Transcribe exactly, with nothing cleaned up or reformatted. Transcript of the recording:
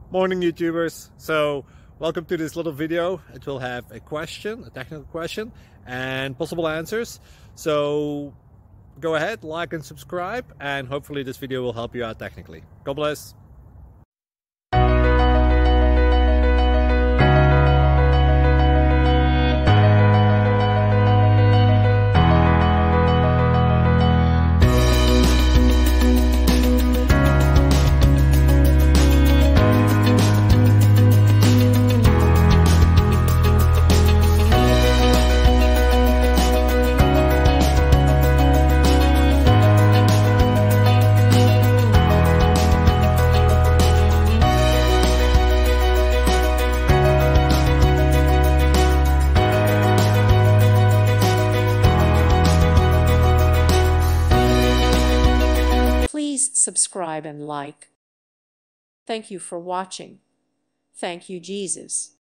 Morning YouTubers. So welcome to this little video. It will have a question, a technical question, and possible answers. So go ahead, like and subscribe, and hopefully this video will help you out technically. God bless. Please subscribe and like. Thank you for watching. Thank you, Jesus.